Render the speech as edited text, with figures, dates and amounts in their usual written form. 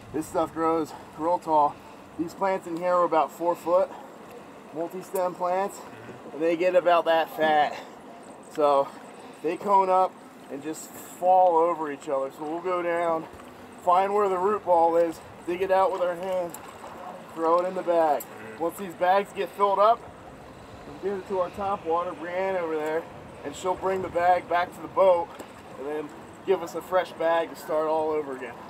This stuff grows real tall. These plants in here are about 4 foot, multi-stem plants, and they get about that fat. So they cone up and just fall over each other. So we'll go down, find where the root ball is, dig it out with our hands, throw it in the bag. Once these bags get filled up, we'll give it to our top water, Brianne over there, and she'll bring the bag back to the boat and then give us a fresh bag to start all over again.